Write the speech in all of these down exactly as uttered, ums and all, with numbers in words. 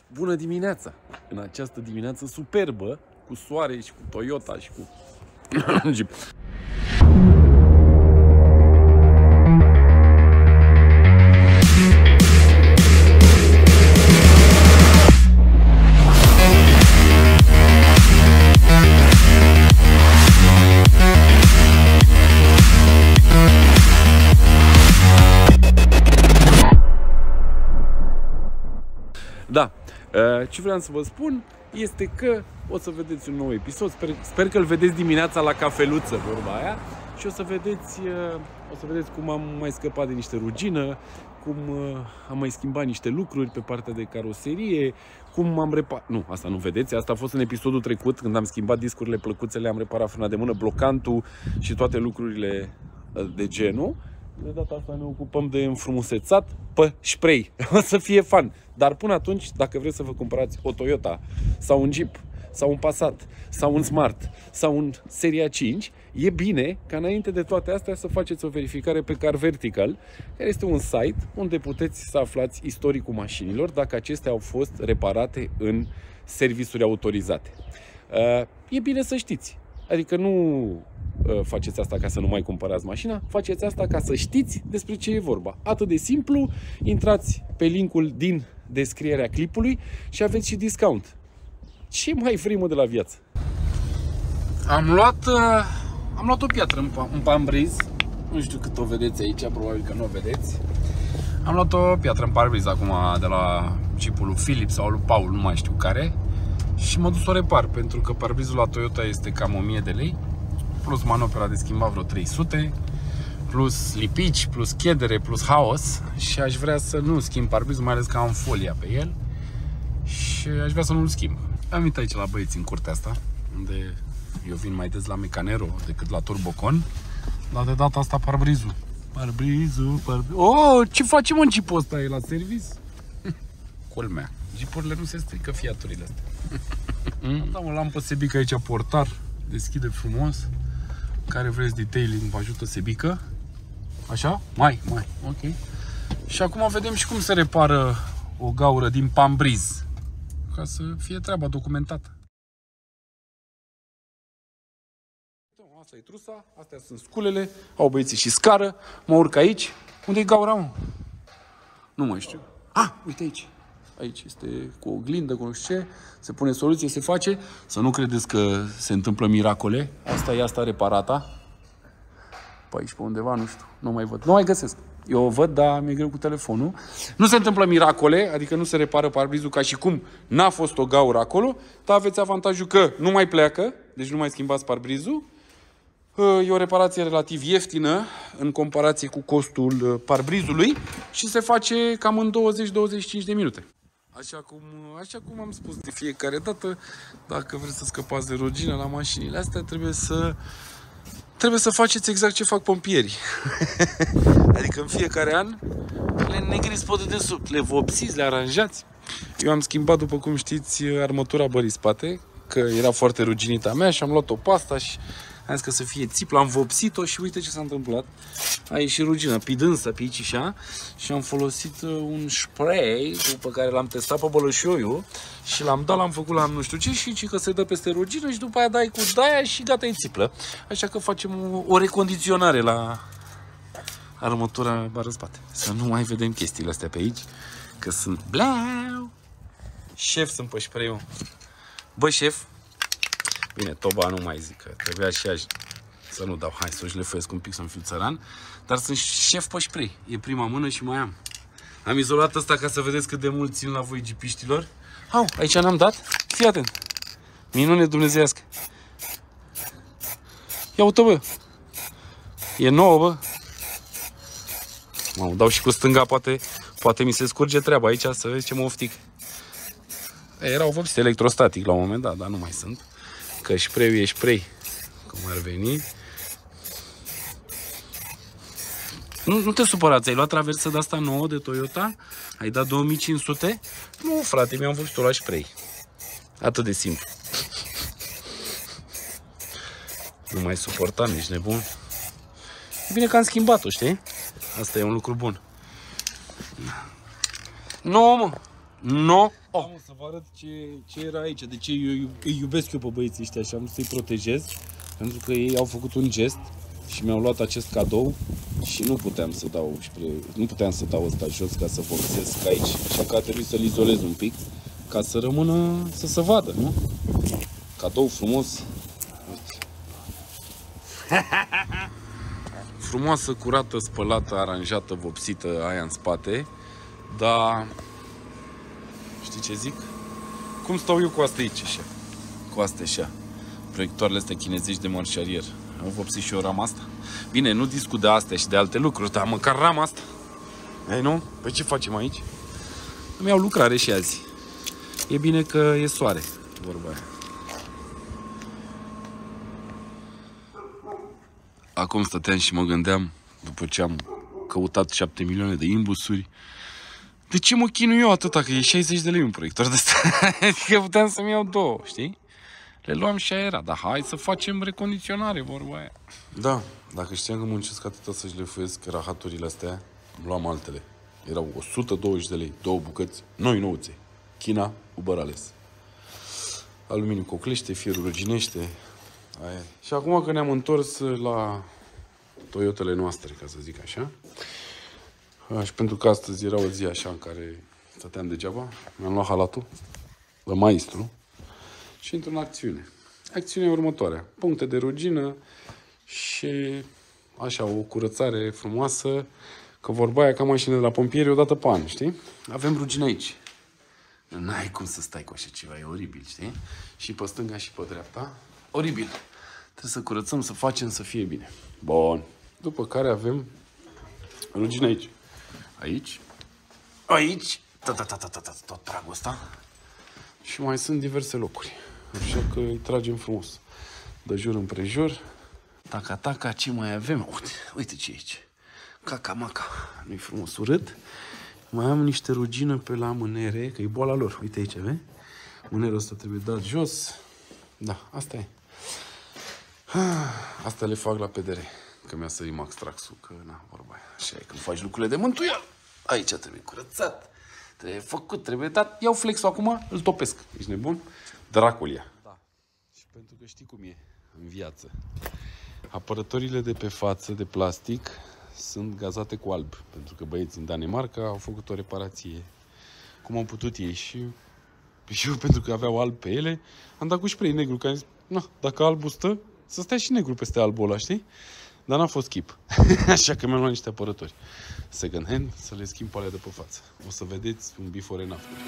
Bună dimineața! În această dimineață superbă, cu soare și cu Toyota și cu Jeep. Da, ce vreau să vă spun este că o să vedeți un nou episod, sper, sper că îl vedeți dimineața la cafeluță, vorba aia, și o să vedeți, o să vedeți cum am mai scăpat de niște rugină, cum am mai schimbat niște lucruri pe partea de caroserie, cum am reparat, nu, asta nu vedeți, asta a fost în episodul trecut, când am schimbat discurile, plăcuțele, am reparat frâna de mână, blocantul și toate lucrurile de genul. De data asta ne ocupăm de înfrumusețat pe spray. O să fie fan. Dar până atunci, dacă vreți să vă cumpărați o Toyota sau un Jeep sau un Passat sau un Smart sau un Seria cinci, e bine ca înainte de toate astea să faceți o verificare pe Car Vertical, care este un site unde puteți să aflați istoricul mașinilor, dacă acestea au fost reparate în servisuri autorizate. E bine să știți. Adică nu faceți asta ca să nu mai cumpărați mașina, faceți asta ca să știți despre ce e vorba. Atât de simplu, intrați pe linkul din descrierea clipului și aveți și discount. Ce mai vrei, mă, de la viață? Am luat, uh, am luat o piatră în, în parbriz. Nu știu cât o vedeți aici, probabil că nu o vedeți. Am luat o piatră în parbriz acum de la Jeep-ul lui Philip sau lui Paul, nu mai știu care. Și mă duc să o repar, pentru că parbrizul la Toyota este cam o mie de lei. Plus manopera de schimbat vreo trei sute, plus lipici, plus chedere, plus haos. Și aș vrea să nu schimb parbrizul, mai ales că am folia pe el. Și aș vrea să nu-l schimb. Am venit aici la băieți în curtea asta, unde eu vin mai des la Mecanero decât la Turbocon. Dar de data asta parbrizul. Parbrizul, parbrizul. Oh, ce face, mă, în Jeep-ul ăsta? E la servis? Culmea. Jeep-urile nu se strică, Fiaturile astea. Am o lampă Sebica aici, portar. Deschide frumos. Care vreți detailing, vă ajută Sebica. Așa? Mai, mai, ok. Și acum vedem și cum se repară o gaură din parbriz, ca să fie treaba documentată. Asta e trusa, astea sunt sculele, au băieții și scară. Mă urc aici. Unde e gaura, mă? Nu mai știu. Ah, uite aici. Aici este cu oglindă, cu nu știu ce, se pune soluție, se face. Să nu credeți că se întâmplă miracole. Asta e asta reparata. Pe aici, pe undeva, nu știu, nu mai văd. Nu mai găsesc. Eu o văd, dar mi-e greu cu telefonul. Nu se întâmplă miracole, adică nu se repară parbrizul ca și cum n-a fost o gaură acolo, dar aveți avantajul că nu mai pleacă, deci nu mai schimbați parbrizul. E o reparație relativ ieftină în comparație cu costul parbrizului și se face cam în douăzeci douăzeci și cinci de minute. Așa cum, așa cum am spus de fiecare dată, dacă vreți să scăpați de rugină la mașinile astea, trebuie să, trebuie să faceți exact ce fac pompierii. Adică în fiecare an le negriți pe dedesubt, le vopsiți, le aranjați. Eu am schimbat, după cum știți, armătura bării spate, că era foarte ruginită a mea și am luat o pasta și am zis că să fie țiplă, am vopsit-o și uite ce s-a întâmplat. A ieșit rugină, pidânsă pe aici și așa, și am folosit un spray pe care l-am testat pe Bălășoiu și l-am dat, l-am făcut la nu știu ce și că se dă peste rugină și după aia dai cu daia și gata, e țiplă. Așa că facem o, o recondiționare la armătura bară spate. Să nu mai vedem chestiile astea pe aici, că sunt blau. Șef sunt pe spray-ul. Bă, șef. Bine, toba nu mai zic, că trebuia și aș să nu dau. Hai să-și lefuiesc un pic să-mi fiu țăran. Dar sunt șef pe spray. E prima mână și mai am. Am izolat asta ca să vedeți cât de mult țin la voi gipiștilor. Au, aici n-am dat. Fii atent. Minune dumnezeiască. Ia uite, bă. E nouă, bă. Mă dau și cu stânga, poate, poate mi se scurge treaba aici, să vezi ce mă oftic. Erau vopsite electrostatic la un moment dat, dar nu mai sunt. Că spray-ul e spray, cum ar veni. Nu, nu te supărați, ai luat traversă de asta nouă de Toyota? Ai dat două mii cinci sute? Nu, frate, mi-am vopsit-o la spray. Atât de simplu. Nu mai suportam, ești nebun. E bine că am schimbat-o, știi? Asta e un lucru bun. Nu, mă. No! Oh. Am să vă arăt ce, ce era aici, de ce eu îi iubesc eu pe băieții ăștia și am vrut să-i protejez, pentru că ei au făcut un gest și mi-au luat acest cadou și nu puteam să dau, nu puteam să dau ăsta jos ca să vopsesc aici, așa că a trebuit să-l izolez un pic ca să rămână, să se vadă, nu? Cadou frumos. Frumoasă, curată, spălată, aranjată, vopsită aia în spate, dar știi ce zic? Cum stau eu cu asta aici așa? Cu astea așa. Proiectoarele astea chinezești de marșarier. Am vopsit și eu rama asta. Bine, nu discut de astea și de alte lucruri, dar măcar rama asta. Ei, nu? Păi ce facem aici? Îmi iau lucrare și azi. E bine că e soare, vorba aia. Acum stăteam și mă gândeam, după ce am căutat șapte milioane de imbusuri, de ce mă chinui eu atâta, că e șaizeci de lei un proiector de ăsta? Adică puteam să-mi iau două, știi? Le luam și aia era, dar hai să facem recondiționare, vorba aia. Da, dacă știam că muncesc atâta să-și lefuiesc rahaturile astea, îmi luam altele. Erau o sută douăzeci de lei, două bucăți, noi nouțe. China, Uberales. Aluminiu coclește, fierul ruginește. Aia. Și acum că ne-am întors la Toyotele noastre, ca să zic așa, și pentru că astăzi era o zi așa în care stăteam degeaba, mi-am luat halatul la maestru și intru în acțiune. Acțiunea următoarea. Puncte de rugină și așa o curățare frumoasă, că vorba aia ca mașină de la pompieri o dată pe an, știi? Avem rugină aici. N-ai cum să stai cu așa ceva, e oribil, știi? Și pe stânga și pe dreapta. Oribil. Trebuie să curățăm, să facem, să fie bine. Bun. După care avem rugină aici. Aici. Aici. Tot pragul ăsta. Și mai sunt diverse locuri. Așa că îi tragem frumos. De jur împrejur. Taca, taca, ce mai avem? Uite, uite ce e aici. Caca, maca. Nu-i frumos urât. Mai am niște rugină pe la mânere, că e boala lor. Uite aici, vezi? Mânerul ăsta trebuie dat jos. Da, asta e. Asta le fac la P D R. Că mi-a sărit Max Traxul, că na, vorba aia. Așa e, când faci lucrurile de mântuială. Aici trebuie curățat, trebuie făcut, trebuie dat. Iau flexul acum, îl topesc. Ești nebun? Dracul ia. Da. Și pentru că știi cum e în viață. Apărătorile de pe față, de plastic, sunt gazate cu alb. Pentru că băieții în Danemarca au făcut o reparație. Cum au putut ei și... Și eu, pentru că aveau alb pe ele, am dat cu spray negru, că am zis, na, dacă albul stă, să stea și negru peste albul ăla, știi? Dar n-a fost chip. Așa că mi-am luat niște apărători second hand să le schimb pe alea de pe față. O să vedeți un before and after.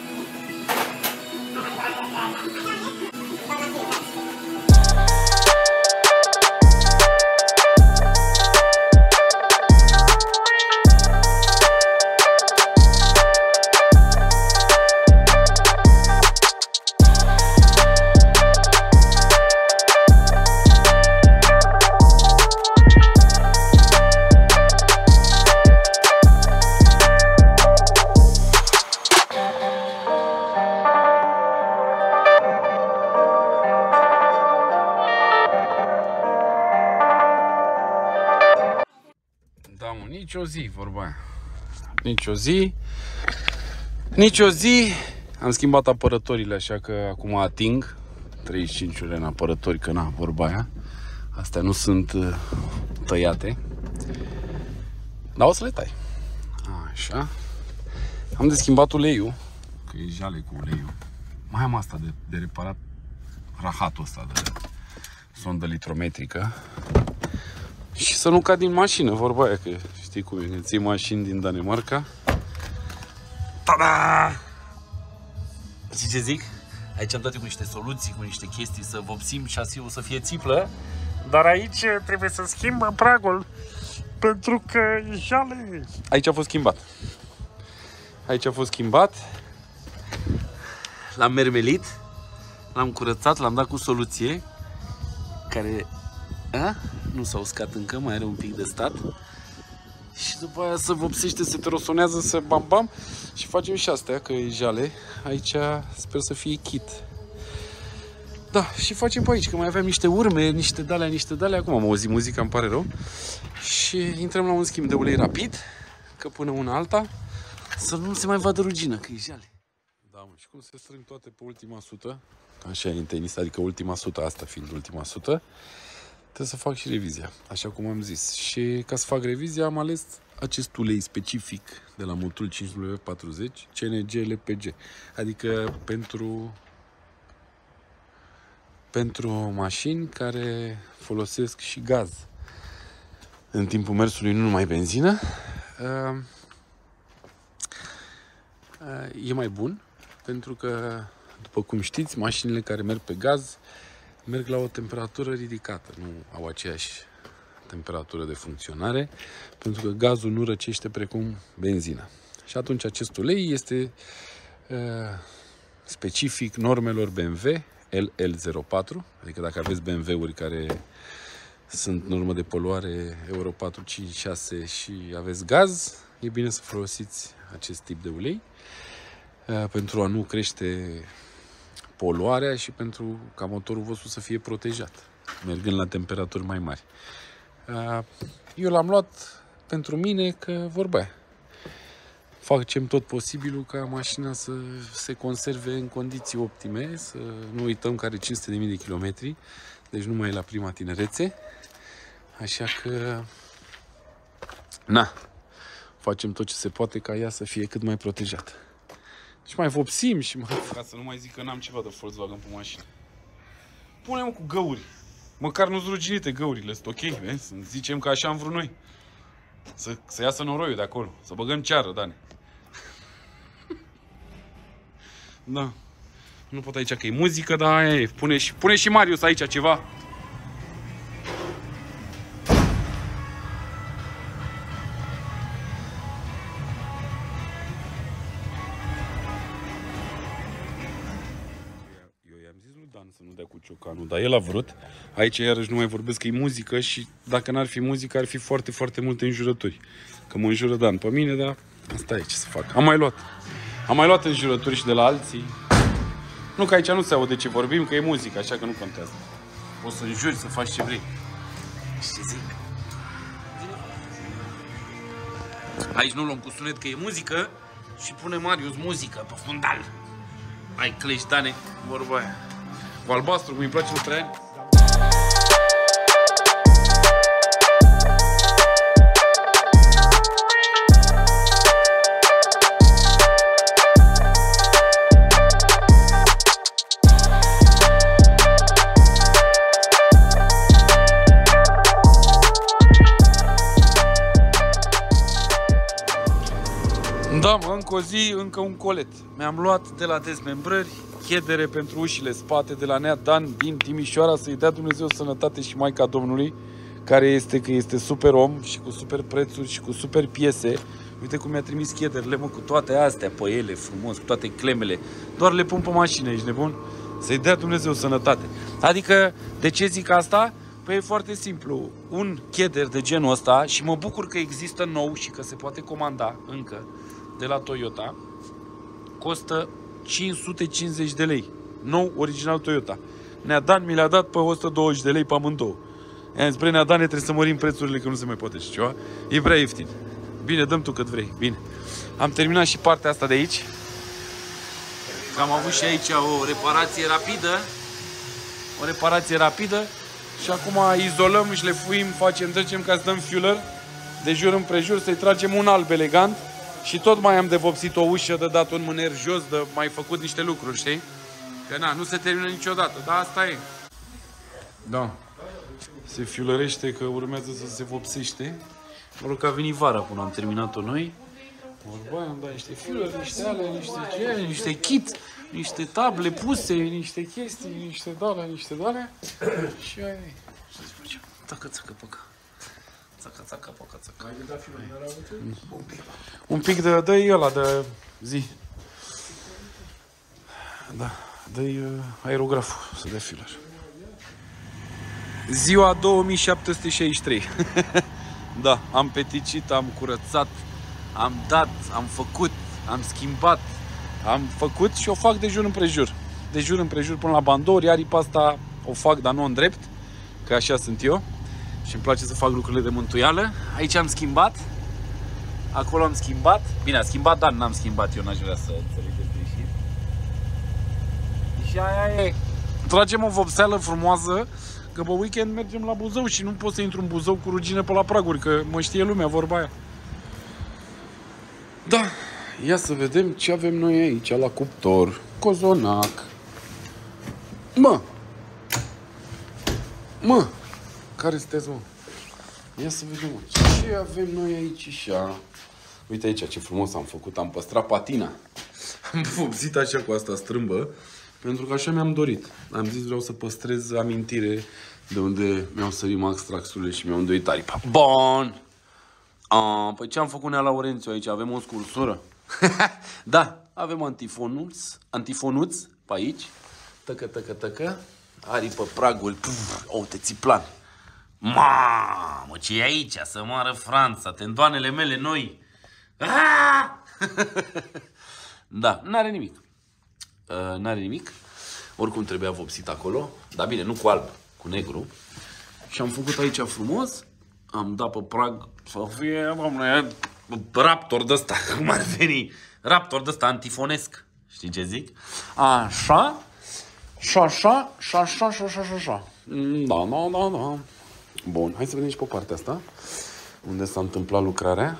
Nici o zi, vorba aia. Nici o zi. Nici o zi. Am schimbat apărătorile, așa că acum ating treizeci și cinci ore în apărători, că na, vorba aia. Astea nu sunt uh, tăiate. Dar o să le tai. Așa. Am de schimbat uleiul, că e jale cu uleiul. Mai am asta de, de reparat rahatul ăsta de sondă litrometrică. Și să nu cad din mașină, vorba aia, că știi cum e, ții mașini din Danemarca. Ta-da! Știi ce zic? Aici am dat cu niște soluții, cu niște chestii să vopsim șasiul să fie țiplă. Dar aici trebuie să schimbă pragul, pentru că e jale. Aici a fost schimbat. Aici a fost schimbat. L-am mermelit, l-am curățat, l-am dat cu soluție, care... A? Nu s-a uscat încă, mai are un pic de stat. Și după aia se vopsește, se trosonează, se bam-bam. Și facem și astea, că e jale. Aici sper să fie kit. Da, și facem pe aici, că mai aveam niște urme, niște dalea, niște dalea. Acum am auzit muzica, îmi pare rău. Și intrăm la un schimb de ulei rapid, că până una alta să nu se mai vadă rugină, că e jale. mă, și cum se strâng toate pe ultima sută, așa e în tenis, adică ultima sută, asta fiind ultima sută, trebuie să fac și revizia, așa cum am zis. Și ca să fac revizia am ales acest ulei specific de la Motul cinci W patruzeci, C N G L P G, adică pentru, pentru mașini care folosesc și gaz în timpul mersului, nu numai benzină. E mai bun, pentru că, după cum știți, mașinile care merg pe gaz merg la o temperatură ridicată, nu au aceeași temperatură de funcționare, pentru că gazul nu răcește precum benzina. Și atunci acest ulei este uh, specific normelor B M W L L zero patru, adică dacă aveți B M W-uri care sunt normă de poluare Euro patru, cinci, șase și aveți gaz, e bine să folosiți acest tip de ulei uh, pentru a nu crește poluarea și pentru ca motorul vostru să fie protejat, mergând la temperaturi mai mari. Eu l-am luat pentru mine că, vorba aia, facem tot posibilul ca mașina să se conserve în condiții optime, să nu uităm că are cinci sute de mii de kilometri, deci nu mai e la prima tinerețe, așa că, na, facem tot ce se poate ca ea să fie cât mai protejată. Și mai vopsim și mai... Ca să nu mai zic că n-am ceva de Volkswagen pe mașină. Punem cu găuri. Măcar nu-s ruginite găurile, sunt ok, vezi? Zicem că așa am vrut noi. Să, să iasă noroiul de acolo. Să băgăm ceară, Dane. Da. Nu pot aici că e muzică, dar aia e. Pune și, pune și Marius aici ceva. Să nu dea cu ciocanul, dar el a vrut. Aici iarăși nu mai vorbesc că e muzică și dacă n-ar fi muzică ar fi foarte, foarte multe înjurături. Că mă înjură Dan pe mine, dar asta e ce să fac. Am mai luat. Am mai luat înjurături și de la alții. Nu că aici nu se aude ce vorbim, că e muzică, așa că nu contează. Poți să înjuri, să faci ce vrei. Ce zic? Aici nu luăm cu sunet că e muzică și pune Marius muzică pe fundal. Ai clești, Dane, vorba aia. Cu albastru, cum îi place lui Traian. Da, mă, încă o zi, încă un colet. Mi-am luat de la dezmembrări chedere pentru ușile spate de la Nea Dan din Timișoara, să-i dea Dumnezeu sănătate și Maica Domnului, care este că este super om și cu super prețuri și cu super piese. Uite cum mi-a trimis chederele, mă, cu toate astea pe ele, frumos, cu toate clemele. Doar le pun pe mașină, ești nebun? Să-i dea Dumnezeu sănătate. Adică, de ce zic asta? Păi e foarte simplu. Un cheder de genul ăsta, și mă bucur că există nou și că se poate comanda încă de la Toyota, costă cinci sute cincizeci de lei. Nou, original Toyota. Nea Dan mi le-a dat pe o sută douăzeci de lei pe amândouă. I-am zis, bre, Nea Dan, trebuie să mărim prețurile, că nu se mai poate și ceva. E prea ieftin. Bine, dăm tu cât vrei. Bine. Am terminat și partea asta de aici. Că am avut și aici o reparație rapidă. O reparație rapidă. Și acum izolăm, șlefuim, facem, trecem ca să dăm fueler de jur împrejur, să-i tragem un alb elegant. Și tot mai am de vopsit o ușă, de dat un mâner jos, de mai făcut niște lucruri, știi? Că na, nu se termină niciodată, dar asta e. Da. Se fiulărește că urmează să se vopsește. Mă rog că a venit vara până am terminat-o noi. Vorba aia, am dat niște fiuleri, niște alea, niște gel, niște kit, niște table puse, niște chestii, niște dalea, niște dalea. Și aia e. Să-ți facem. Tacă, țacă, păcă. Țacă, țacă, păcă, țacă. Un pic de, dă-i ăla de zi. Da, dă-i uh, aerograful să dea fiuler. Ziua două mii șapte sute șaizeci și trei. Da, am peticit, am curățat, am dat, am făcut, am schimbat, am făcut și o fac de jur împrejur. De jur împrejur până la bandouri, aripa asta o fac, dar nu în drept, că așa sunt eu. Și îmi place să fac lucrurile de mântuială. Aici am schimbat, acolo am schimbat. Bine, a schimbat, dar n-am schimbat, eu n-aș vrea să înțelegeți greșit. Și aia e. Tragem o vopseală frumoasă, că pe weekend mergem la Buzău și nu pot să intru în Buzău cu rugină pe la praguri, că mă știe lumea vorba aia. Da, ia să vedem ce avem noi aici la cuptor. Cozonac. Mă! Mă! Care sunteți, mă? Ia să vedem, mă. Ce avem noi aici așa? Uite aici ce frumos am făcut. Am păstrat patina. Am vopsit așa cu asta strâmbă, pentru că așa mi-am dorit. Am zis vreau să păstrez amintire de unde mi-au sărit Max Traxurile și mi-au îndoit aripa. Bun! A, păi ce am făcut Nea Laurențiu aici? Avem o scursură? Da, avem antifonuți, antifonuți pe aici. Tăcă, tăcă, tăcă. Aripă pragul. Puf, o, te ții plan. Mamă, ce e aici? Să moară Franța, tendoanele mele noi. Da, n-are nimic. Uh, n-are nimic. Oricum trebuia vopsit acolo. Dar bine, nu cu alb, cu negru. Și am făcut aici frumos. Am dat pe prag să fie, dom'le, raptor de ăsta, cum ar veni. Raptor de ăsta antifonesc. Știi ce zic? Așa. Și așa, și așa, și așa, și așa. Da, da, da, da. Bun, hai să vedem și pe partea asta. Unde s-a întâmplat lucrarea.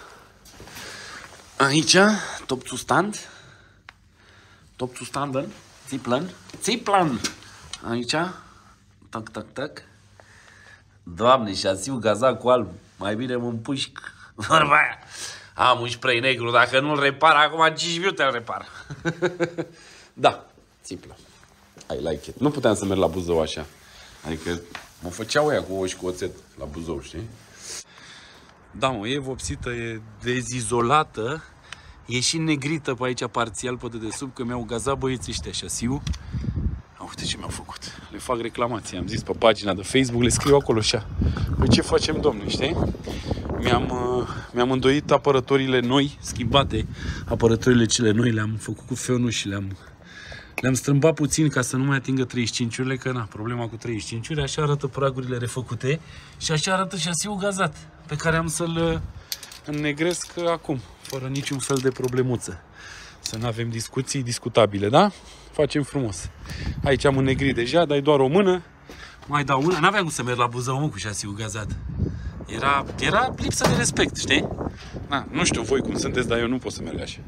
Aici, top stand. Top stand, țiplan. Țiplan. Aici. Tac, tac, tac. Doamne, șasiu gaza cu alb. Mai bine mă împușc. Vorba aia. Am un spray negru. Dacă nu-l repar, acum cinci minute îl repar. Da, țiplă. I like it. Nu puteam să merg la Buzău așa. Adică mă făceau ea cu ouă și cu oțet la Buzău, știi? Da, mă, e vopsită, e dezizolată. E și negrită pe aici parțial pe dedesubt, că mi-au gazat băieții ăștia șasiu. Uite ce mi-au făcut. Le fac reclamații. Am zis pe pagina de Facebook, le scriu acolo așa. Păi ce facem, domne, știi? Mi-am uh, mi-am îndoit apărătorile noi, schimbate. Apărătorile cele noi le-am făcut cu feonul și le-am le-am strâmbat puțin ca să nu mai atingă treizeci și cinci-urile, că na, problema cu treizeci și cinci-uri, așa arată pragurile refăcute și așa arată șasiul gazat, pe care am să-l înnegresc acum, fără niciun fel de problemuță. Să nu avem discuții discutabile, da? Facem frumos. Aici am înnegrit deja, dai doar o mână, mai dau una. N-aveam cum să merg la Buzău, mă, cu șasiul gazat. Era, era lipsă de respect, știi? Na, nu știu voi cum sunteți, dar eu nu pot să merg așa.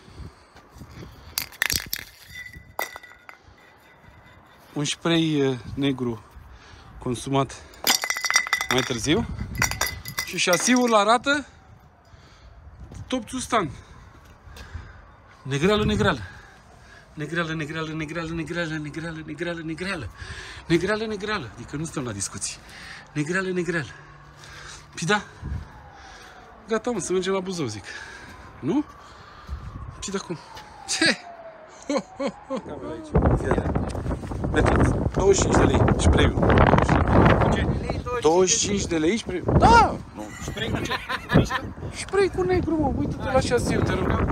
Un spray negru consumat mai târziu și șasiul arată top stand. Negreală, negreală. Negreală, negreală, negreală, negreală, negreală, negreală, negreală. Negreală, negreală. Adică nu stăm la discuții. Negreală, negreală. Păi da. Gata, mă, să mergem la Buzău, zic. Nu? Și de acum. Ce? Ho, ho, ho. Mergeți. douăzeci și cinci de lei spray-ul. douăzeci și cinci de lei spray-ul? Da! Spray cu ce? Spray cu negru, mă. Uită-te la șasiu, te rog.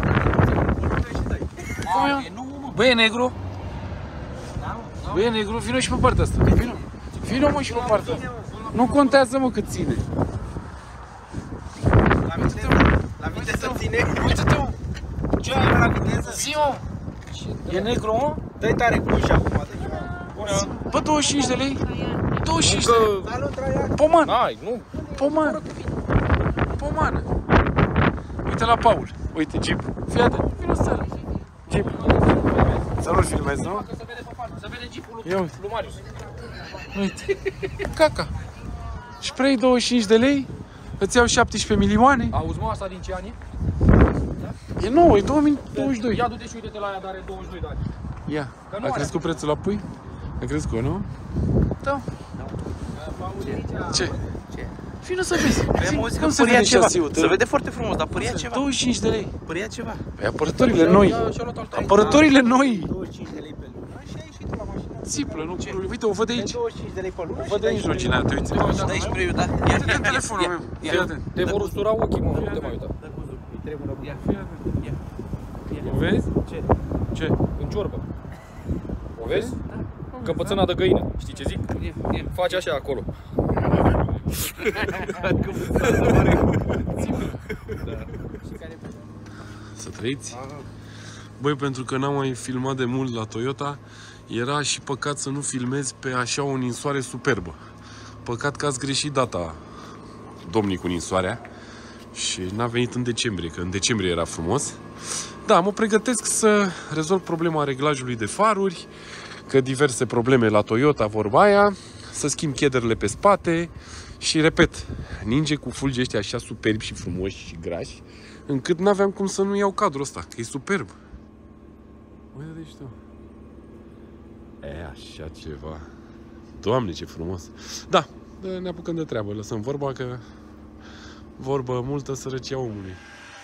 Băi, e negru? Băi, e negru? Vino și pe partea asta. Vino. Vino, mă, și pe partea asta. Nu contează, mă, cât ține. La viteză ține. Uite-te, mă. Ce ai la viteză? Zi, mă. E negru, mă? Dă-i tare cu ușa acum. Bă, douăzeci și cinci de lei? douăzeci și cinci de lei? Salut, Traian. Pomană. Hai, nu. Pomană. Pomană. Uite la Paul. Uite, Jeep. Fii atent. Vino să Jeep. Să nu-l filmezi, nu? Să vede pe față. Să vede Jeep-ul Ia uite. lui Marius. Uite. Caca. Spray douăzeci și cinci de lei. Îți iau șaptesprezece milioane. Auzi, mă, asta din ce ani? E nouă, e două mii douăzeci și doi. Ia du-te și uite-te la ea, dar are douăzeci și doi de ani. Ia. Că nu A are. crescut prețul la pui? A crescut, nu? Da. Ce? Vino să vezi. Am auzit că Cum se părea vede ceva. șasiul? Se vede foarte frumos, dar părea ceva. douăzeci și cinci de lei. Părea ceva. Păi apărătorile noi. Apărătorile noi. douăzeci și cinci de lei pe lună. Și ai ieșit tu la mașină. Țiplă, nu? Uite, o văd de aici. douăzeci și cinci de lei pe lună. O văd de aici, Rogina, te uiți. Dai spray-ul, da? Ia, Uite telefonul meu. Fii atent. Te vor ustura ochii, mă, nu te mai uita. O vezi? Ce? Ce? În ciorbă. O vezi? Căpățâna de găină. Știi ce zic? Faci așa acolo. Să trăiți. Băi, pentru că n-am mai filmat de mult la Toyota, era și păcat să nu filmez pe așa o ninsoare superbă. Păcat că ați greșit data, domnii cu ninsoarea, și n-a venit în decembrie, că în decembrie era frumos. Da, mă pregătesc să rezolv problema reglajului de faruri, că diverse probleme la Toyota, vorba aia, să schimb chederele pe spate și, repet, ninge cu fulgi ăștia așa superbi și frumoși și grași, încât n-aveam cum să nu iau cadrul ăsta, că e superb. Uite-te și tu. E, așa ceva. Doamne, ce frumos. Da, ne apucăm de treabă, lăsăm vorba că vorbă multă sărăcia omului.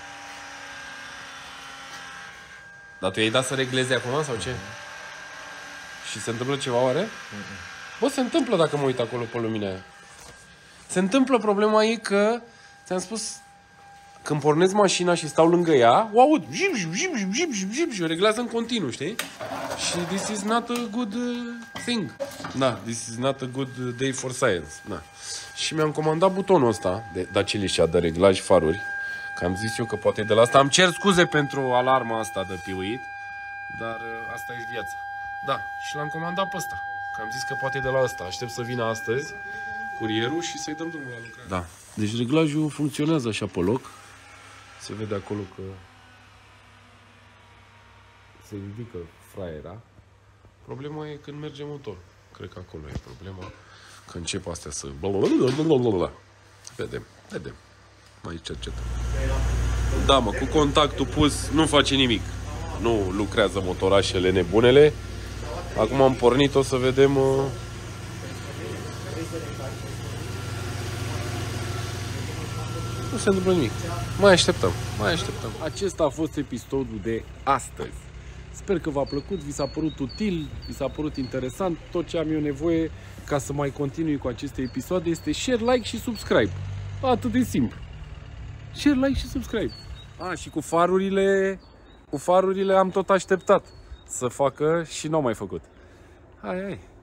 Dar tu i-ai dat să reglezi acum sau ce? Și se întâmplă ceva oare? Mm-mm. Bă, se întâmplă dacă mă uit acolo pe lumina aia. Se întâmplă, problema e că, ți-am spus, când pornesc mașina și stau lângă ea, o aud, jip, jip, jip, jip, jip, jip, jip, și o reglează în continuu, știi? Și this is not a good thing. Da, this is not a good day for science. Da. Și mi-am comandat butonul ăsta de Dacilicea de reglaj faruri, că am zis eu că poate de la asta. Am cer scuze pentru alarma asta de piuit, dar asta e viața. Da, și l-am comandat pe ăsta, că am zis că poate de la ăsta. Aștept să vină astăzi curierul și să-i dăm drumul la lucrare. Da, deci reglajul funcționează așa pe loc. Se vede acolo că se ridică fraiera. Problema e când merge motor. Cred că acolo e problema. Că încep astea să... Vedem, vedem. Mai cercetăm. Da, mă, cu contactul pus nu face nimic. Nu lucrează motorașele nebunele. Acum am pornit, o să vedem... Uh... Nu se întâmplă nimic. Mai așteptăm, mai așteptăm. Acesta a fost episodul de astăzi. Sper că v-a plăcut, vi s-a părut util, vi s-a părut interesant. Tot ce am eu nevoie ca să mai continui cu aceste episoade este share, like și subscribe. Atât de simplu. Share, like și subscribe. A, și cu farurile, cu farurile am tot așteptat să facă și n-au mai făcut. Hai, hai.